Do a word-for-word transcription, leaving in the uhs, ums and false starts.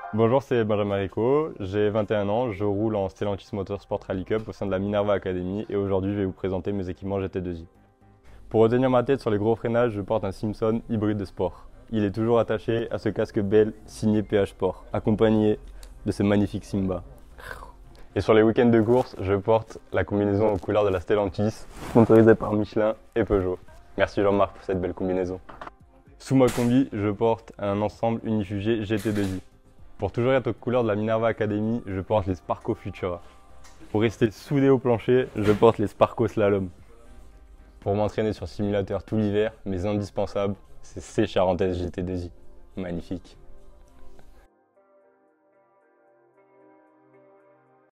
Bonjour, c'est Benjamin Rico, j'ai vingt et un ans, je roule en Stellantis Motorsport Rally Cup au sein de la Minerva Academy et aujourd'hui je vais vous présenter mes équipements G T deux I. Pour retenir ma tête sur les gros freinages, je porte un Simpson hybride de sport. Il est toujours attaché à ce casque Bell signé P H Sport, accompagné de ce magnifique Simba. Et sur les week-ends de course, je porte la combinaison aux couleurs de la Stellantis, sponsorisée par Michelin et Peugeot. Merci Jean-Marc pour cette belle combinaison. Sous ma combi, je porte un ensemble unifugé G T deux I. Pour toujours être aux couleurs de la Minerva Academy, je porte les Sparco Futura. Pour rester soudé au plancher, je porte les Sparco Slalom. Pour m'entraîner sur simulateur tout l'hiver, mes indispensables, c'est ces Charentaises G T deux I. Magnifique.